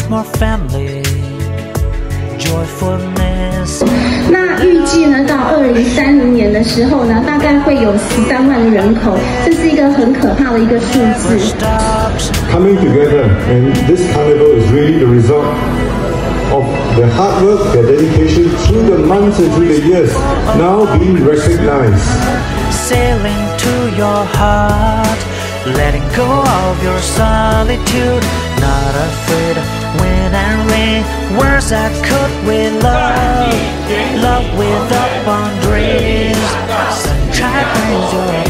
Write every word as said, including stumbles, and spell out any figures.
more family, joyfulness. 那预计呢，到二零三零年的时候呢，大概会有十三万人口，这是一个很可怕的一个数字。 Coming together, and this carnival is really the result of their hard work, their dedication through the months and through the years, now being recognized. Sailing to your heart, letting go of your solitude, not afraid of wind and rain. Words that could we love, love without boundaries. Sunshine brings your